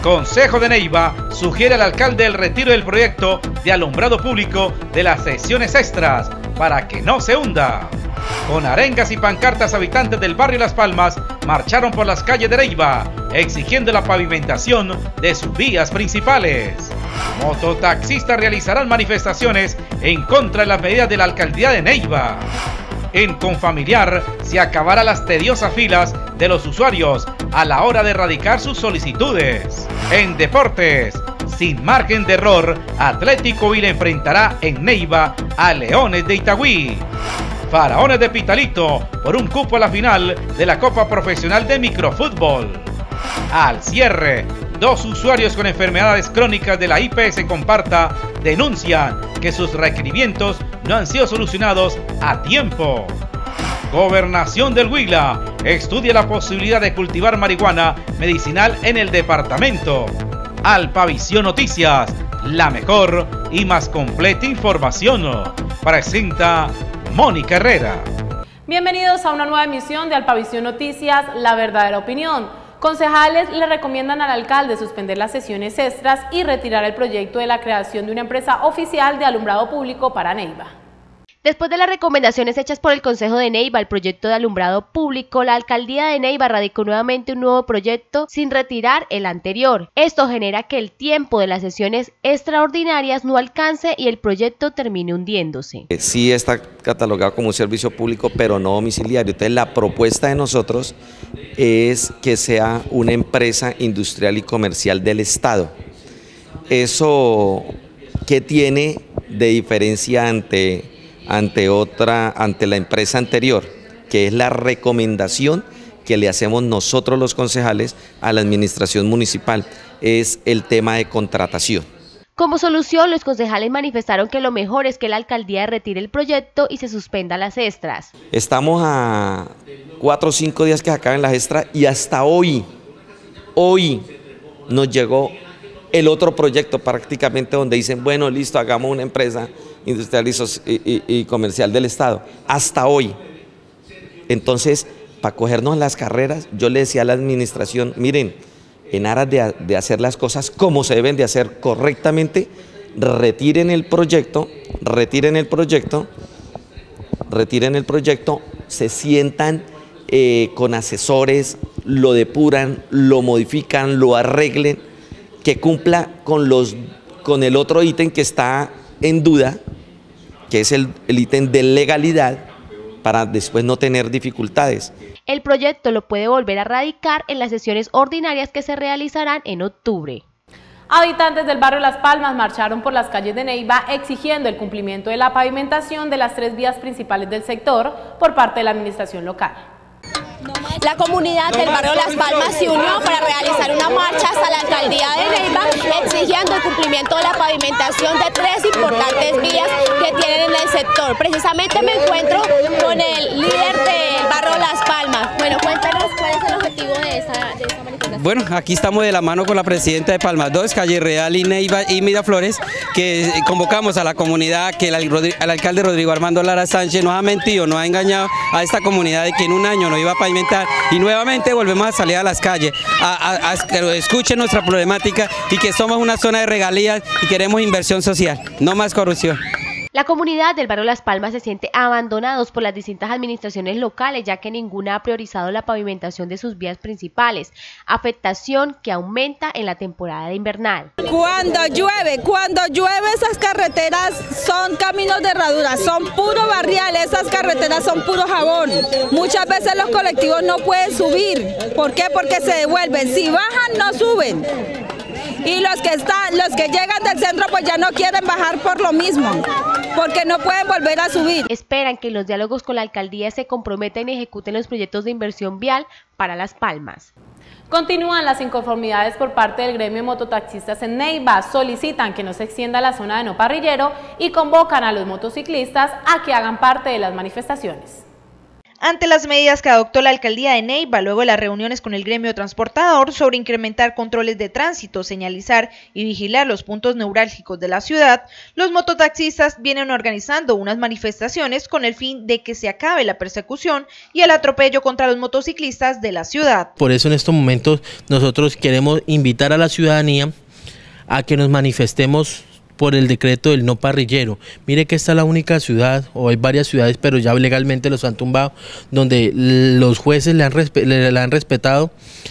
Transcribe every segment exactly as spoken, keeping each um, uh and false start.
Consejo de Neiva sugiere al alcalde el retiro del proyecto de alumbrado público de las sesiones extras para que no se hunda. Con arengas y pancartas, habitantes del barrio Las Palmas marcharon por las calles de Neiva exigiendo la pavimentación de sus vías principales. Mototaxistas realizarán manifestaciones en contra de las medidas de la alcaldía de Neiva. En Confamiliar se acabarán las tediosas filas de los usuarios a la hora de radicar sus solicitudes. En deportes, sin margen de error, Atlético Huila enfrentará en Neiva a Leones de Itagüí. Faraones de Pitalito por un cupo a la final de la Copa Profesional de Microfútbol. Al cierre, dos usuarios con enfermedades crónicas de la I P S Comparta denuncian que sus requerimientos no han sido solucionados a tiempo. Gobernación del Huila estudia la posibilidad de cultivar marihuana medicinal en el departamento. Alpavisión Noticias, la mejor y más completa información. Presenta Mónica Herrera. Bienvenidos a una nueva emisión de Alpavisión Noticias, la verdadera opinión. Concejales le recomiendan al alcalde suspender las sesiones extras y retirar el proyecto de la creación de una empresa oficial de alumbrado público para Neiva. Después de las recomendaciones hechas por el Consejo de Neiva al proyecto de alumbrado público, la alcaldía de Neiva radicó nuevamente un nuevo proyecto sin retirar el anterior. Esto genera que el tiempo de las sesiones extraordinarias no alcance y el proyecto termine hundiéndose. Sí está catalogado como un servicio público, pero no domiciliario. Entonces la propuesta de nosotros es que sea una empresa industrial y comercial del Estado. Eso, ¿qué tiene de diferencia ante... ante otra, ante la empresa anterior, que es la recomendación que le hacemos nosotros los concejales a la administración municipal, es el tema de contratación? Como solución, los concejales manifestaron que lo mejor es que la alcaldía retire el proyecto y se suspenda las extras. Estamos a cuatro o cinco días que se acaben las extras y hasta hoy, hoy nos llegó el otro proyecto prácticamente donde dicen, bueno, listo, hagamos una empresa industrial y, y, y comercial del Estado, hasta hoy. Entonces, para cogernos las carreras, yo le decía a la administración, miren, en aras de, de hacer las cosas como se deben de hacer correctamente, retiren el proyecto, retiren el proyecto, retiren el proyecto, se sientan eh, con asesores, lo depuran, lo modifican, lo arreglen, que cumpla con, los, con el otro ítem que está en duda, que es el, el ítem de legalidad, para después no tener dificultades. El proyecto lo puede volver a radicar en las sesiones ordinarias que se realizarán en octubre. Habitantes del barrio Las Palmas marcharon por las calles de Neiva exigiendo el cumplimiento de la pavimentación de las tres vías principales del sector por parte de la administración local. La comunidad del barrio Las Palmas se unió para realizar una marcha hasta la alcaldía de Neiva exigiendo el cumplimiento de la pavimentación de tres importantes vías que tienen en el sector. Precisamente me encuentro con el líder del barrio Las Palmas. Bueno, cuéntanos cuál es el objetivo de esa, de esa manifestación. Bueno, aquí estamos de la mano con la presidenta de Palmas dos, Calle Real y Neiva y Miraflores, que convocamos a la comunidad que el, el alcalde Rodrigo Armando Lara Sánchez nos ha mentido, nos ha engañado a esta comunidad de que en un año nos iba a pavimentar y nuevamente volvemos a salir a las calles a, a, a que escuchen nuestra problemática y que somos una zona de regalías y queremos inversión social, no más corrupción. La comunidad del barrio Las Palmas se siente abandonados por las distintas administraciones locales, ya que ninguna ha priorizado la pavimentación de sus vías principales, afectación que aumenta en la temporada invernal. Cuando llueve, cuando llueve esas carreteras son caminos de herradura, son puro barrial, esas carreteras son puro jabón. Muchas veces los colectivos no pueden subir. ¿Por qué? Porque se devuelven. Si bajan, no suben. Y los que están, los que llegan del centro pues ya no quieren bajar por lo mismo, porque no pueden volver a subir. Esperan que los diálogos con la alcaldía se comprometan y ejecuten los proyectos de inversión vial para Las Palmas. Continúan las inconformidades por parte del gremio de mototaxistas en Neiva. Solicitan que no se extienda la zona de no parrillero y convocan a los motociclistas a que hagan parte de las manifestaciones. ante las medidas que adoptó la alcaldía de Neiva luego de las reuniones con el gremio transportador sobre incrementar controles de tránsito, señalizar y vigilar los puntos neurálgicos de la ciudad, los mototaxistas vienen organizando unas manifestaciones con el fin de que se acabe la persecución y el atropello contra los motociclistas de la ciudad. Por eso en estos momentos nosotros queremos invitar a la ciudadanía a que nos manifestemos por el decreto del no parrillero. Mire que esta es la única ciudad, o hay varias ciudades, pero ya legalmente los han tumbado, donde los jueces le han, le, le han respetado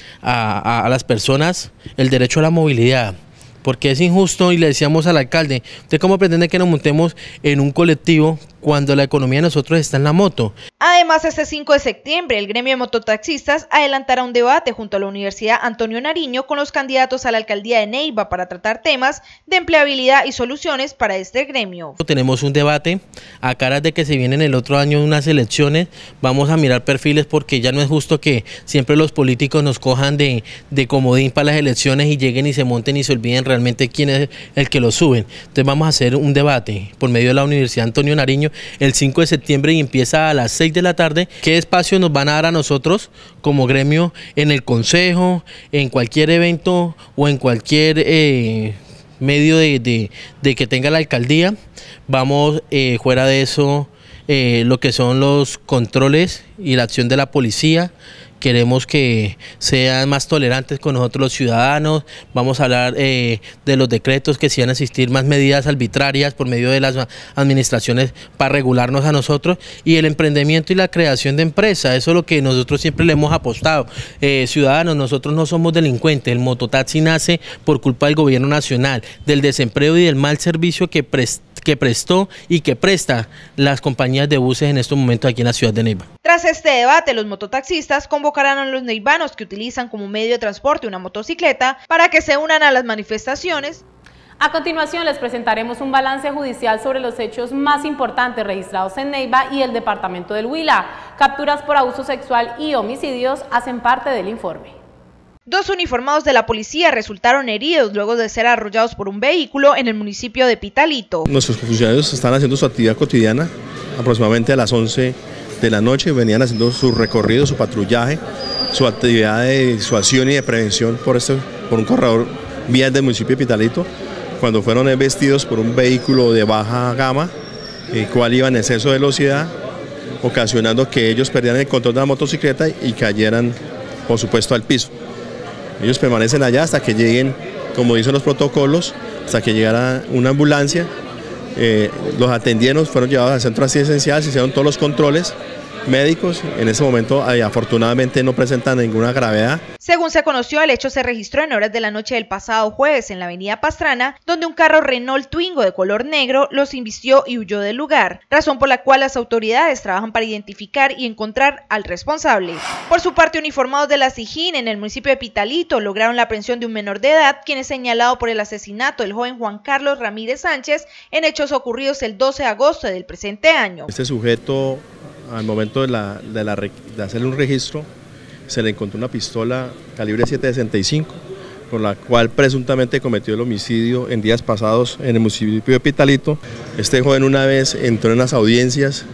a, a, a las personas el derecho a la movilidad. Porque es injusto, y le decíamos al alcalde, ¿usted cómo pretende que nos montemos en un colectivo cuando la economía de nosotros está en la moto? Además, este cinco de septiembre, el gremio de mototaxistas adelantará un debate junto a la Universidad Antonio Nariño con los candidatos a la alcaldía de Neiva para tratar temas de empleabilidad y soluciones para este gremio. Tenemos un debate, a caras de que se vienen el otro año unas elecciones, vamos a mirar perfiles porque ya no es justo que siempre los políticos nos cojan de, de comodín para las elecciones y lleguen y se monten y se olviden realmente quién es el que lo suben. Entonces vamos a hacer un debate por medio de la Universidad Antonio Nariño el cinco de septiembre y empieza a las seis de la tarde. ¿Qué espacio nos van a dar a nosotros como gremio en el consejo, en cualquier evento o en cualquier eh, medio de, de, de que tenga la alcaldía? Vamos eh, fuera de eso, eh, lo que son los controles y la acción de la policía. Queremos que sean más tolerantes con nosotros los ciudadanos. Vamos a hablar eh, de los decretos, que si van a existir más medidas arbitrarias por medio de las administraciones para regularnos a nosotros, y el emprendimiento y la creación de empresas. Eso es lo que nosotros siempre le hemos apostado. Eh, ciudadanos, nosotros no somos delincuentes. El mototaxi nace por culpa del gobierno nacional, del desempleo y del mal servicio que presta que prestó y que presta las compañías de buses en estos momentos aquí en la ciudad de Neiva. Tras este debate, los mototaxistas convocarán a los neivanos que utilizan como medio de transporte una motocicleta para que se unan a las manifestaciones. A continuación les presentaremos un balance judicial sobre los hechos más importantes registrados en Neiva y el departamento del Huila. Capturas por abuso sexual y homicidios hacen parte del informe. Dos uniformados de la policía resultaron heridos luego de ser arrollados por un vehículo en el municipio de Pitalito. Nuestros funcionarios están haciendo su actividad cotidiana, aproximadamente a las once de la noche, venían haciendo su recorrido, su patrullaje, su actividad de disuasión y de prevención por, este, por un corredor vías del municipio de Pitalito, cuando fueron embestidos por un vehículo de baja gama, el cual iba en exceso de velocidad, ocasionando que ellos perdieran el control de la motocicleta y cayeran, por supuesto, al piso. Ellos permanecen allá hasta que lleguen, como dicen los protocolos, hasta que llegara una ambulancia. Eh, los atendieron, fueron llevados al centro asistencial, se hicieron todos los controles médicos. En ese momento, eh, afortunadamente, no presentan ninguna gravedad. Según se conoció, el hecho se registró en horas de la noche del pasado jueves en la avenida Pastrana, donde un carro Renault Twingo de color negro los invistió y huyó del lugar, razón por la cual las autoridades trabajan para identificar y encontrar al responsable. Por su parte, uniformados de la SIJIN en el municipio de Pitalito lograron la aprehensión de un menor de edad, quien es señalado por el asesinato del joven Juan Carlos Ramírez Sánchez en hechos ocurridos el doce de agosto del presente año. Este sujeto, al momento de, la, de, la, de hacerle un registro, se le encontró una pistola calibre siete sesenta y cinco, con la cual presuntamente cometió el homicidio en días pasados en el municipio de Pitalito. Este joven, una vez entró en las audiencias,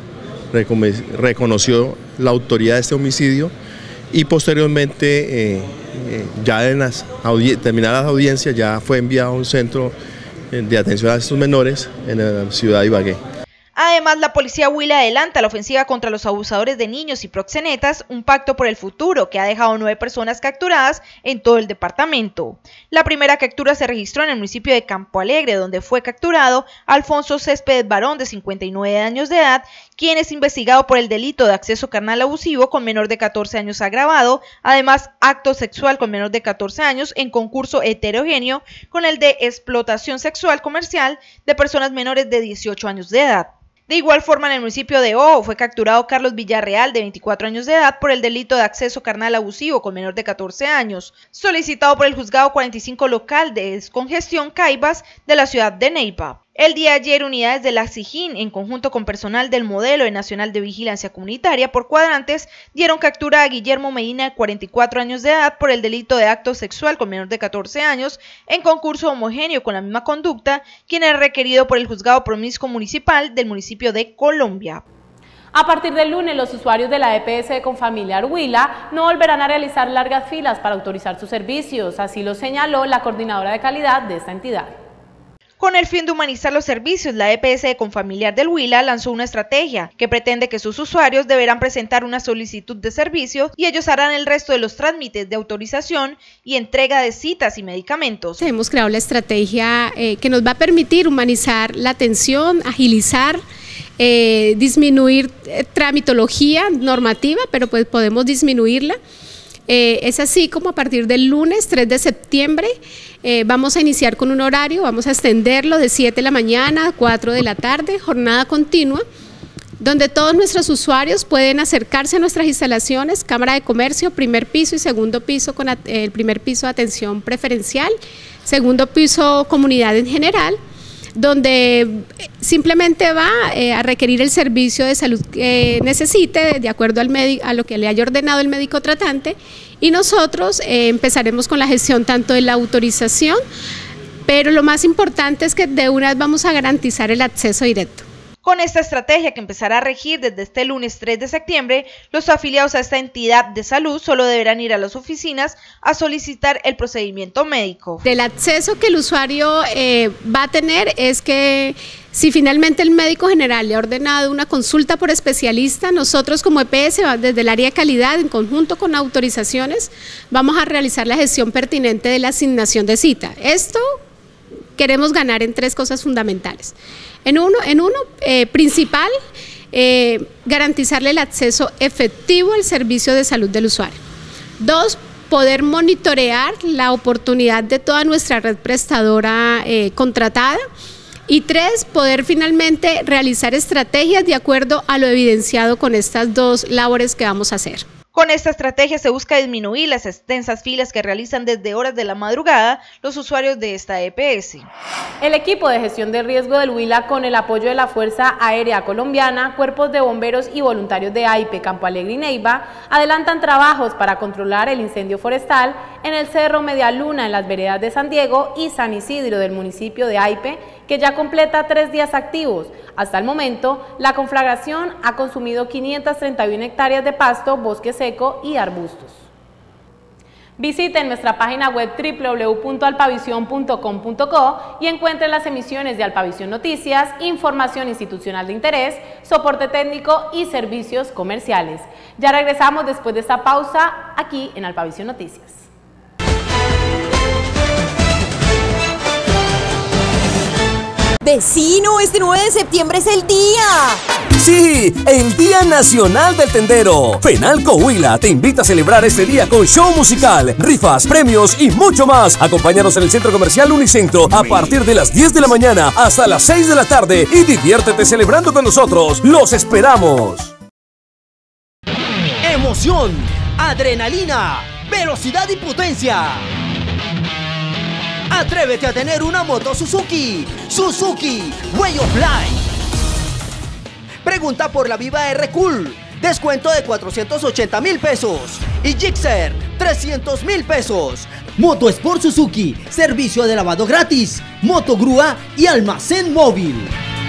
reconoció la autoría de este homicidio y posteriormente, eh, eh, ya en las terminadas las audiencias, ya fue enviado a un centro de atención a estos menores en la ciudad de Ibagué. Además, la policía Huila adelanta la ofensiva contra los abusadores de niños y proxenetas, un pacto por el futuro que ha dejado nueve personas capturadas en todo el departamento. La primera captura se registró en el municipio de Campo Alegre, donde fue capturado Alfonso Céspedes Barón, de cincuenta y nueve años de edad, quien es investigado por el delito de acceso carnal abusivo con menor de catorce años agravado, además acto sexual con menor de catorce años en concurso heterogéneo con el de explotación sexual comercial de personas menores de dieciocho años de edad. De igual forma, en el municipio de Ojo fue capturado Carlos Villarreal, de veinticuatro años de edad, por el delito de acceso carnal abusivo con menor de catorce años, solicitado por el juzgado cuarenta y cinco local de descongestión Caibas de la ciudad de Neiva. El día de ayer, unidades de la SIJIN, en conjunto con personal del Modelo Nacional de Vigilancia Comunitaria por cuadrantes, dieron captura a Guillermo Medina, de cuarenta y cuatro años de edad, por el delito de acto sexual con menor de catorce años, en concurso homogéneo con la misma conducta, quien es requerido por el juzgado promiscuo municipal del municipio de Colombia. A partir del lunes, los usuarios de la E P S de Confamiliar Huila no volverán a realizar largas filas para autorizar sus servicios, así lo señaló la coordinadora de calidad de esta entidad. Con el fin de humanizar los servicios, la E P S de Confamiliar del Huila lanzó una estrategia que pretende que sus usuarios deberán presentar una solicitud de servicio y ellos harán el resto de los trámites de autorización y entrega de citas y medicamentos. Hemos creado la estrategia eh, que nos va a permitir humanizar la atención, agilizar, eh, disminuir eh, tramitología normativa, pero pues podemos disminuirla. Eh, es así como a partir del lunes tres de septiembre eh, vamos a iniciar con un horario, vamos a extenderlo de siete de la mañana a cuatro de la tarde, jornada continua, donde todos nuestros usuarios pueden acercarse a nuestras instalaciones, Cámara de Comercio, primer piso y segundo piso, con el primer piso de atención preferencial, segundo piso comunidad en general, donde simplemente va eh, a requerir el servicio de salud que necesite de acuerdo al médico, a lo que le haya ordenado el médico tratante, y nosotros eh, empezaremos con la gestión tanto de la autorización, pero lo más importante es que de una vez vamos a garantizar el acceso directo. Con esta estrategia que empezará a regir desde este lunes tres de septiembre, los afiliados a esta entidad de salud solo deberán ir a las oficinas a solicitar el procedimiento médico. Del acceso que el usuario eh, va a tener es que si finalmente el médico general le ha ordenado una consulta por especialista, nosotros como E P S, desde el área de calidad, en conjunto con autorizaciones, vamos a realizar la gestión pertinente de la asignación de cita. Esto queremos ganar en tres cosas fundamentales. En uno, en uno eh, principal, eh, garantizarle el acceso efectivo al servicio de salud del usuario. Dos, poder monitorear la oportunidad de toda nuestra red prestadora eh, contratada. Y tres, poder finalmente realizar estrategias de acuerdo a lo evidenciado con estas dos labores que vamos a hacer. Con esta estrategia se busca disminuir las extensas filas que realizan desde horas de la madrugada los usuarios de esta E P S. El equipo de gestión de riesgo del Huila, con el apoyo de la Fuerza Aérea Colombiana, cuerpos de bomberos y voluntarios de A I P E, Campo Alegre y Neiva, adelantan trabajos para controlar el incendio forestal en el Cerro Media Luna, en las veredas de San Diego y San Isidro del municipio de A I P E, que ya completa tres días activos. Hasta el momento, la conflagración ha consumido quinientas treinta y una hectáreas de pasto, bosque seco y arbustos. Visiten nuestra página web doble u doble u doble u punto alpavisión punto com punto co y encuentren las emisiones de Alpavisión Noticias, información institucional de interés, soporte técnico y servicios comerciales. Ya regresamos después de esta pausa aquí en Alpavisión Noticias. Vecino, este nueve de septiembre es el día. Sí, el Día Nacional del Tendero. Fenalco Huila te invita a celebrar este día con show musical, rifas, premios y mucho más. Acompáñanos en el Centro Comercial Unicentro a partir de las diez de la mañana hasta las seis de la tarde y diviértete celebrando con nosotros. ¡Los esperamos! Emoción, adrenalina, velocidad y potencia. Atrévete a tener una moto Suzuki. Suzuki Way of Life. Pregunta por la Viva R Cool. Descuento de cuatrocientos ochenta mil pesos. Y Gixxer, trescientos mil pesos. Moto Sport Suzuki. Servicio de lavado gratis. Moto grúa y almacén móvil.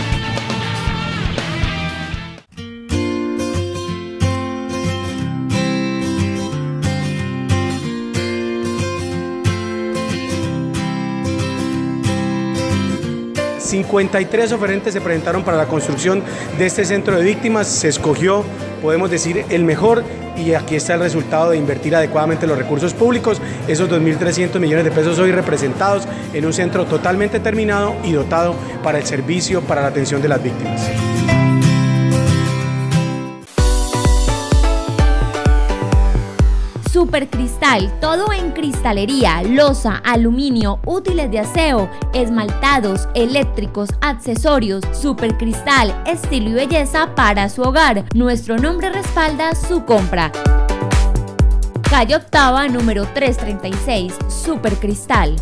cincuenta y tres oferentes se presentaron para la construcción de este centro de víctimas. Se escogió, podemos decir, el mejor, y aquí está el resultado de invertir adecuadamente los recursos públicos, esos dos mil trescientos millones de pesos hoy representados en un centro totalmente terminado y dotado para el servicio, para la atención de las víctimas. Supercristal, todo en cristalería, loza, aluminio, útiles de aseo, esmaltados, eléctricos, accesorios. Supercristal, estilo y belleza para su hogar. Nuestro nombre respalda su compra. Calle Octava, número trescientos treinta y seis, Supercristal.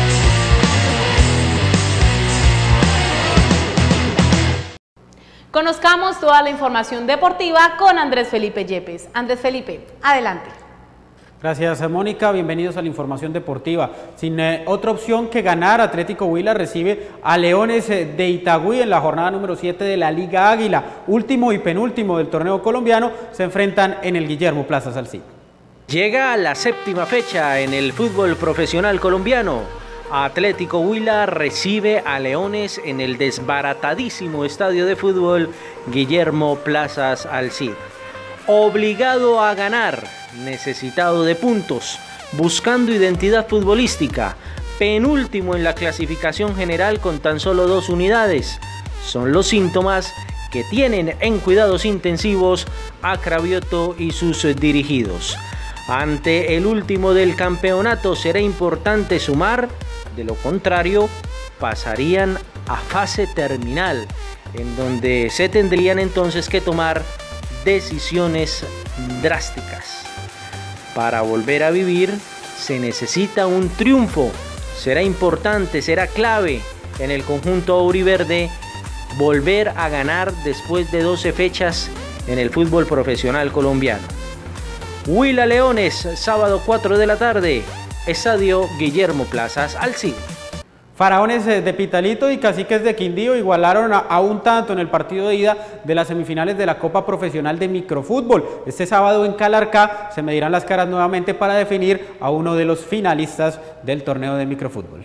Con Conozcamos toda la información deportiva con Andrés Felipe Yepes. Andrés Felipe, adelante. Gracias, Mónica. Bienvenidos a la información deportiva. Sin eh, otra opción que ganar, Atlético Huila recibe a Leones de Itagüí en la jornada número siete de la Liga Águila. Último y penúltimo del torneo colombiano, se enfrentan en el Guillermo Plaza Salcí. Llega la séptima fecha en el fútbol profesional colombiano. Atlético Huila recibe a Leones en el desbaratadísimo estadio de fútbol Guillermo Plazas Alcid. Obligado a ganar, necesitado de puntos, buscando identidad futbolística, penúltimo en la clasificación general con tan solo dos unidades. Son los síntomas que tienen en cuidados intensivos a Cravioto y sus dirigidos. Ante el último del campeonato será importante sumar, de lo contrario pasarían a fase terminal, en donde se tendrían entonces que tomar decisiones drásticas. Para volver a vivir se necesita un triunfo. Será importante, será clave en el conjunto auriverde volver a ganar después de doce fechas en el fútbol profesional colombiano. Huila Leones, sábado cuatro de la tarde, Estadio Guillermo Plazas Alcid. Faraones de Pitalito y Caciques de Quindío igualaron a, a un tanto en el partido de ida de las semifinales de la Copa Profesional de Microfútbol. Este sábado en Calarcá se medirán las caras nuevamente para definir a uno de los finalistas del torneo de microfútbol.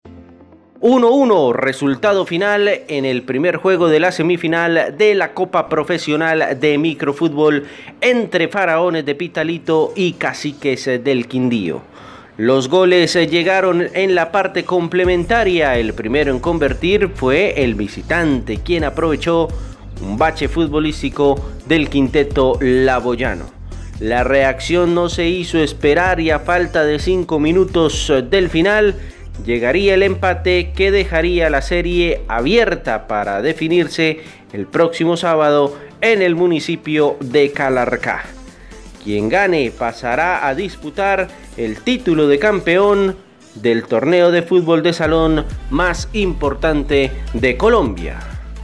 uno uno, resultado final en el primer juego de la semifinal de la Copa Profesional de Microfútbol entre Faraones de Pitalito y Caciques del Quindío. Los goles llegaron en la parte complementaria. El primero en convertir fue el visitante, quien aprovechó un bache futbolístico del quinteto laboyano. La reacción no se hizo esperar y a falta de cinco minutos del final llegaría el empate que dejaría la serie abierta para definirse el próximo sábado en el municipio de Calarcá. Quien gane pasará a disputar el título de campeón del torneo de fútbol de salón más importante de Colombia.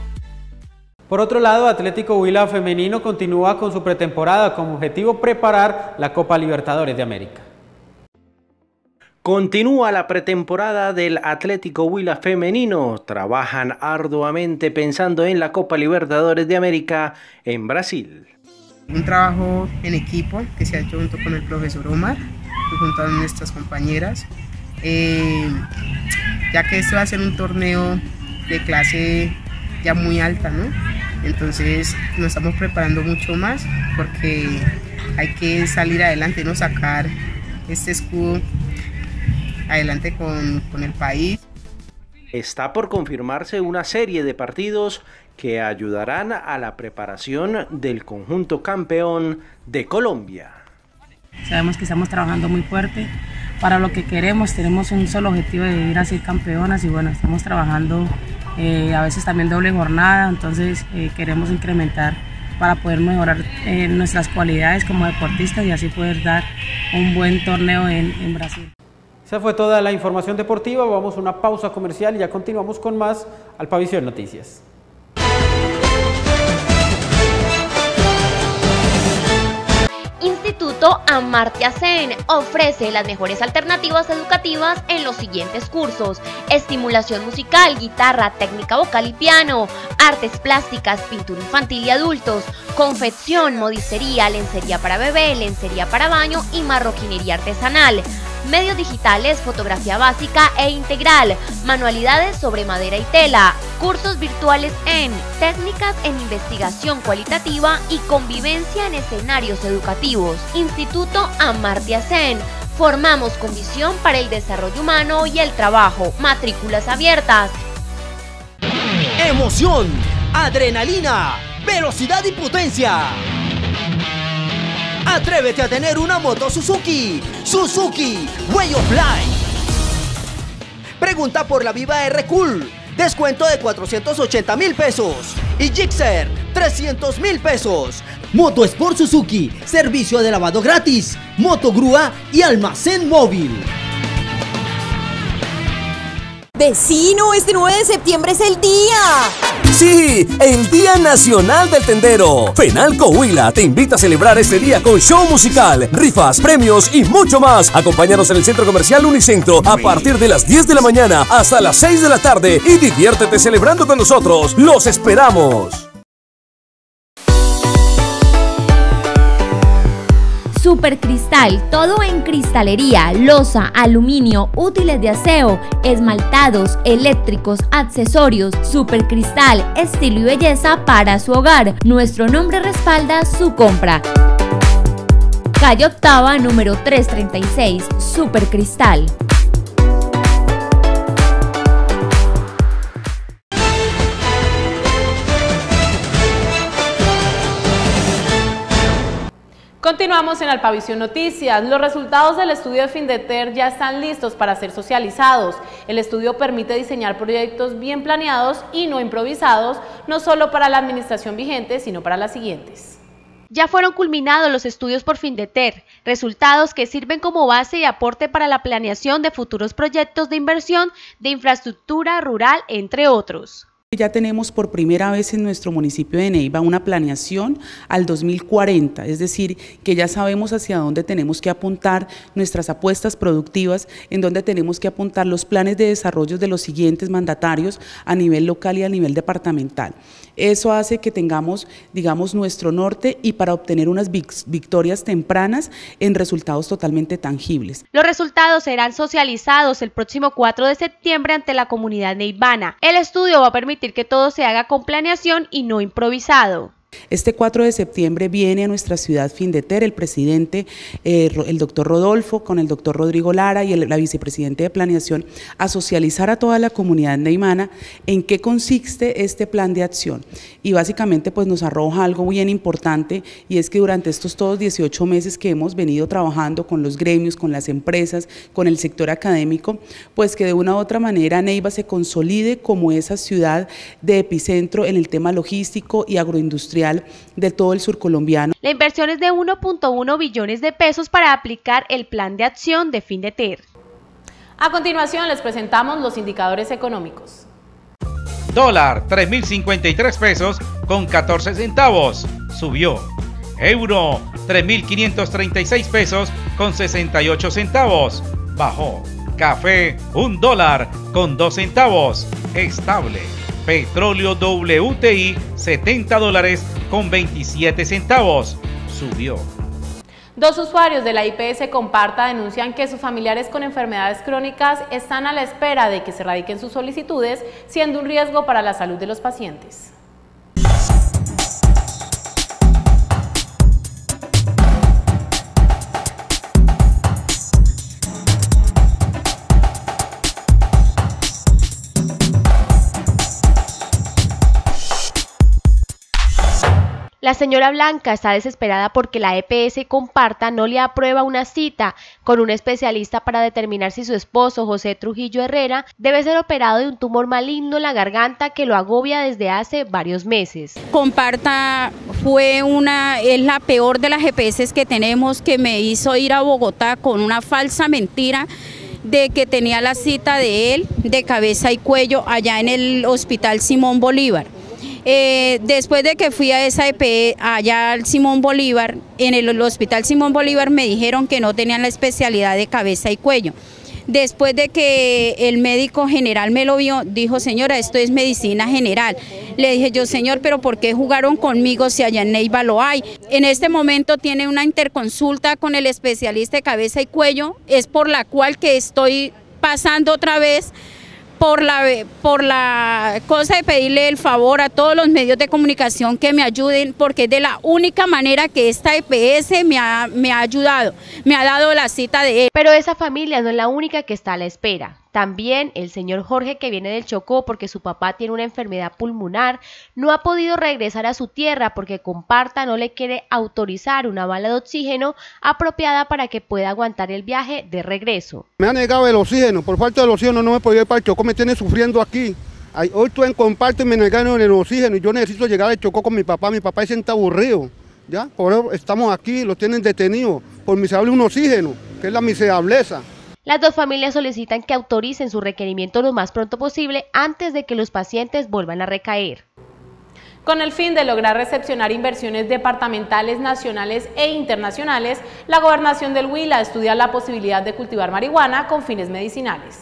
Por otro lado, Atlético Huila femenino continúa con su pretemporada con objetivo preparar la Copa Libertadores de América. Continúa la pretemporada del Atlético Huila femenino. Trabajan arduamente pensando en la Copa Libertadores de América en Brasil. Un trabajo en equipo que se ha hecho junto con el profesor Omar y junto a nuestras compañeras, eh, ya que este va a ser un torneo de clase ya muy alta, ¿no? Entonces nos estamos preparando mucho más porque hay que salir adelante, no sacar este escudo adelante con, con el país. Está por confirmarse una serie de partidos que ayudarán a la preparación del conjunto campeón de Colombia. Sabemos que estamos trabajando muy fuerte para lo que queremos, tenemos un solo objetivo de ir a ser campeonas y bueno, estamos trabajando eh, a veces también doble jornada, entonces eh, queremos incrementar para poder mejorar eh, nuestras cualidades como deportistas y así poder dar un buen torneo en, en Brasil. Esa fue toda la información deportiva, vamos a una pausa comercial y ya continuamos con más al Pavisión Noticias. Instituto Amartya Sen ofrece las mejores alternativas educativas en los siguientes cursos: estimulación musical, guitarra, técnica vocal y piano, artes plásticas, pintura infantil y adultos, confección, modistería, lencería para bebé, lencería para baño y marroquinería artesanal, medios digitales, fotografía básica e integral, manualidades sobre madera y tela, cursos virtuales en técnicas en investigación cualitativa y convivencia en escenarios educativos. Instituto Amartya Sen. Formamos con visión para el desarrollo humano y el trabajo. Matrículas abiertas. Emoción, adrenalina, velocidad y potencia. Atrévete a tener una moto Suzuki. Suzuki Way of Life. Pregunta por la Viva R Cool. Descuento de cuatrocientos ochenta mil pesos. Y Gixxer, trescientos mil pesos. Moto Sport Suzuki. Servicio de lavado gratis. Moto grúa y almacén móvil. Vecino, este nueve de septiembre es el día. Sí, el Día Nacional del Tendero. Fenalco Huila te invita a celebrar este día con show musical, rifas, premios y mucho más. Acompáñanos en el Centro Comercial Unicentro a partir de las diez de la mañana hasta las seis de la tarde y diviértete celebrando con nosotros. ¡Los esperamos! Supercristal, todo en cristalería, loza, aluminio, útiles de aseo, esmaltados, eléctricos, accesorios. Supercristal, estilo y belleza para su hogar. Nuestro nombre respalda su compra. Calle Octava, número trescientos treinta y seis, Supercristal. Continuamos en Alpavisión Noticias. Los resultados del estudio de Findeter ya están listos para ser socializados. El estudio permite diseñar proyectos bien planeados y no improvisados, no solo para la administración vigente, sino para las siguientes. Ya fueron culminados los estudios por Findeter, resultados que sirven como base y aporte para la planeación de futuros proyectos de inversión de infraestructura rural, entre otros. Ya tenemos por primera vez en nuestro municipio de Neiva una planeación al dos mil cuarenta, es decir, que ya sabemos hacia dónde tenemos que apuntar nuestras apuestas productivas, en dónde tenemos que apuntar los planes de desarrollo de los siguientes mandatarios a nivel local y a nivel departamental. Eso hace que tengamos, digamos, nuestro norte y para obtener unas victorias tempranas en resultados totalmente tangibles. Los resultados serán socializados el próximo cuatro de septiembre ante la comunidad neivana. El estudio va a permitir que todo se haga con planeación y no improvisado. Este cuatro de septiembre viene a nuestra ciudad Findeter el presidente, eh, el doctor Rodolfo, con el doctor Rodrigo Lara y el, la vicepresidente de Planeación, a socializar a toda la comunidad neimana en qué consiste este plan de acción. Y básicamente pues nos arroja algo bien importante, y es que durante estos todos dieciocho meses que hemos venido trabajando con los gremios, con las empresas, con el sector académico, pues que de una u otra manera Neiva se consolide como esa ciudad de epicentro en el tema logístico y agroindustrial de todo el sur colombiano. La inversión es de uno punto uno billones de pesos para aplicar el plan de acción de Findeter. A continuación les presentamos los indicadores económicos. Dólar, tres mil cincuenta y tres pesos con catorce centavos, subió. Euro, tres mil quinientos treinta y seis pesos con sesenta y ocho centavos, bajó. Café, un dólar con dos centavos, estable. Petróleo W T I, setenta dólares con veintisiete centavos, subió. Dos usuarios de la I P S Comparta denuncian que sus familiares con enfermedades crónicas están a la espera de que se radiquen sus solicitudes, siendo un riesgo para la salud de los pacientes. La señora Blanca está desesperada porque la E P S Comparta no le aprueba una cita con un especialista para determinar si su esposo, José Trujillo Herrera, debe ser operado de un tumor maligno en la garganta que lo agobia desde hace varios meses. Comparta fue una, es la peor de las E P S que tenemos, que me hizo ir a Bogotá con una falsa mentira de que tenía la cita de él de cabeza y cuello allá en el Hospital Simón Bolívar. Eh, después de que fui a esa E P, allá al Simón Bolívar, en el, el Hospital Simón Bolívar me dijeron que no tenían la especialidad de cabeza y cuello. Después de que el médico general me lo vio, dijo: señora, esto es medicina general. Le dije yo: señor, pero ¿por qué jugaron conmigo si allá en Neiva lo hay? En este momento tiene una interconsulta con el especialista de cabeza y cuello, es por la cual que estoy pasando otra vez por la, por la cosa de pedirle el favor a todos los medios de comunicación que me ayuden, porque es de la única manera que esta E P S me ha, me ha ayudado, me ha dado la cita de él. Pero esa familia no es la única que está a la espera. También el señor Jorge, que viene del Chocó porque su papá tiene una enfermedad pulmonar, no ha podido regresar a su tierra porque Comparta no le quiere autorizar una bala de oxígeno apropiada para que pueda aguantar el viaje de regreso. Me ha negado el oxígeno, por falta del oxígeno no me podía ir para el Chocó, me tiene sufriendo aquí. Hoy estuve en Comparta y me negaron el oxígeno y yo necesito llegar al Chocó con mi papá, mi papá se siente aburrido, ¿ya? Por eso estamos aquí, lo tienen detenido por miserable un oxígeno, que es la miserableza. Las dos familias solicitan que autoricen su requerimiento lo más pronto posible antes de que los pacientes vuelvan a recaer. Con el fin de lograr recepcionar inversiones departamentales, nacionales e internacionales, la Gobernación del Huila estudia la posibilidad de cultivar marihuana con fines medicinales.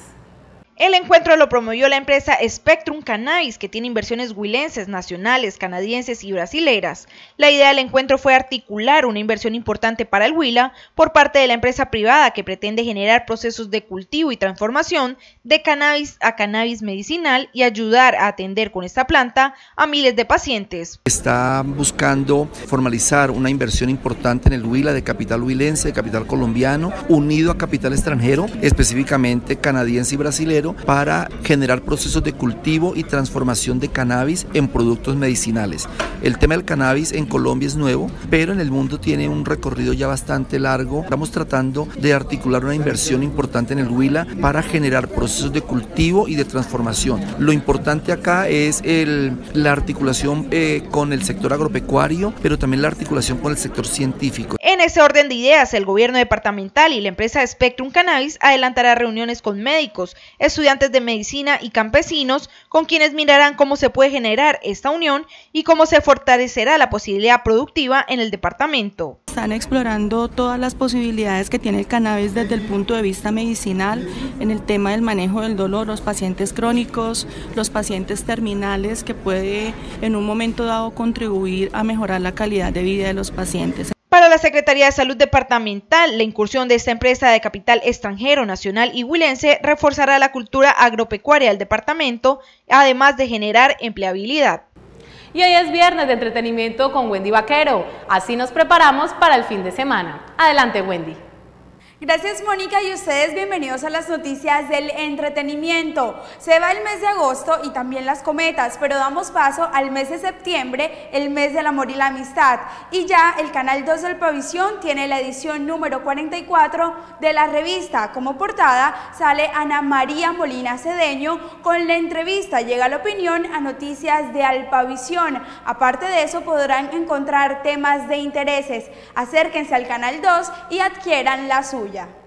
El encuentro lo promovió la empresa Spectrum Cannabis, que tiene inversiones huilenses, nacionales, canadienses y brasileras. La idea del encuentro fue articular una inversión importante para el Huila por parte de la empresa privada que pretende generar procesos de cultivo y transformación de cannabis a cannabis medicinal y ayudar a atender con esta planta a miles de pacientes. Está buscando formalizar una inversión importante en el Huila de capital huilense, de capital colombiano, unido a capital extranjero, específicamente canadiense y brasilero, para generar procesos de cultivo y transformación de cannabis en productos medicinales. El tema del cannabis en Colombia es nuevo, pero en el mundo tiene un recorrido ya bastante largo. Estamos tratando de articular una inversión importante en el Huila para generar procesos de cultivo y de transformación. Lo importante acá es el, la articulación eh, con el sector agropecuario, pero también la articulación con el sector científico. En ese orden de ideas, el gobierno departamental y la empresa Spectrum Cannabis adelantará reuniones con médicos, estudiantes de medicina y campesinos, con quienes mirarán cómo se puede generar esta unión y cómo se fortalecerá la posibilidad productiva en el departamento. Están explorando todas las posibilidades que tiene el cannabis desde el punto de vista medicinal, en el tema del manejo del dolor, los pacientes crónicos, los pacientes terminales, que puede en un momento dado contribuir a mejorar la calidad de vida de los pacientes. Para la Secretaría de Salud Departamental, la incursión de esta empresa de capital extranjero, nacional y huilense reforzará la cultura agropecuaria del departamento, además de generar empleabilidad. Y hoy es viernes de entretenimiento con Wendy Vaquero. Así nos preparamos para el fin de semana. Adelante, Wendy. Gracias, Mónica, y ustedes bienvenidos a las noticias del entretenimiento. Se va el mes de agosto y también las cometas, pero damos paso al mes de septiembre, el mes del amor y la amistad. Y ya el Canal dos del Pavisión tiene la edición número cuarenta y cuatro de la revista. Como portada sale Ana María Molina Cedeño con la entrevista Llega la opinión a noticias de Al Pavisión. Aparte de eso podrán encontrar temas de intereses. Acérquense al Canal dos y adquieran la suya.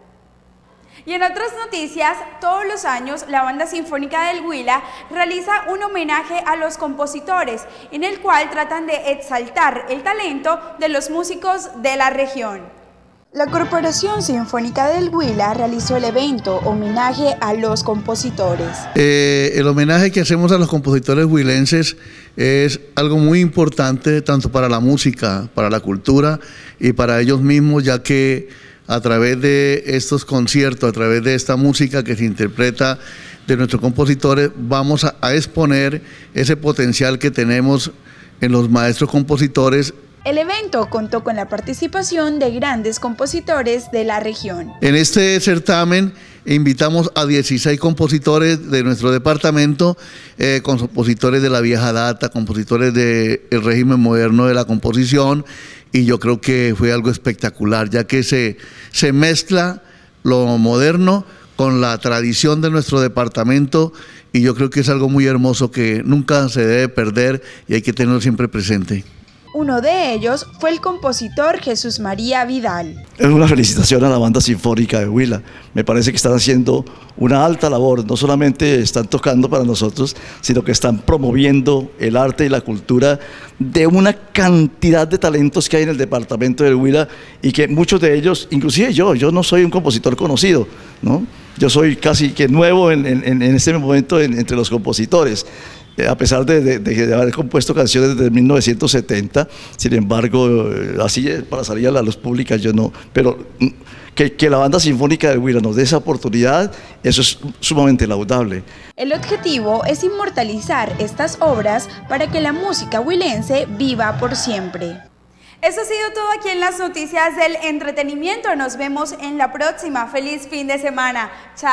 Y en otras noticias, todos los años la Banda Sinfónica del Huila realiza un homenaje a los compositores, en el cual tratan de exaltar el talento de los músicos de la región. La Corporación Sinfónica del Huila realizó el evento Homenaje a los Compositores. Eh, el homenaje que hacemos a los compositores huilenses es algo muy importante tanto para la música, para la cultura y para ellos mismos, ya que a través de estos conciertos, a través de esta música que se interpreta de nuestros compositores, vamos a, a exponer ese potencial que tenemos en los maestros compositores. El evento contó con la participación de grandes compositores de la región. En este certamen invitamos a dieciséis compositores de nuestro departamento, eh, compositores de la vieja data, compositores del régimen moderno de la composición, y yo creo que fue algo espectacular, ya que se, se mezcla lo moderno con la tradición de nuestro departamento, y yo creo que es algo muy hermoso que nunca se debe perder y hay que tenerlo siempre presente. Uno de ellos fue el compositor Jesús María Vidal. Es una felicitación a la Banda Sinfónica de Huila. Me parece que están haciendo una alta labor. No solamente están tocando para nosotros, sino que están promoviendo el arte y la cultura de una cantidad de talentos que hay en el departamento del Huila, y que muchos de ellos, inclusive yo, yo no soy un compositor conocido, ¿no? Yo soy casi que nuevo en, en, en este momento en, entre los compositores. A pesar de, de, de haber compuesto canciones desde mil novecientos setenta, sin embargo, así para salir a la luz pública yo no, pero que, que la Banda Sinfónica de Huila nos dé esa oportunidad, eso es sumamente laudable. El objetivo es inmortalizar estas obras para que la música huilense viva por siempre. Eso ha sido todo aquí en las noticias del entretenimiento. Nos vemos en la próxima. Feliz fin de semana.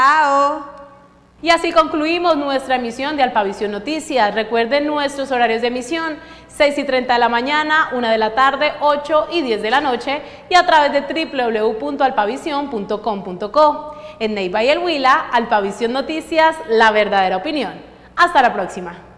Chao. Y así concluimos nuestra emisión de Al Pavisión Noticias. Recuerden nuestros horarios de emisión: seis y treinta de la mañana, una de la tarde, ocho y diez de la noche, y a través de w w w punto alpavisión punto com punto co. En Neiva y el Huila, Al Pavisión Noticias, la verdadera opinión. Hasta la próxima.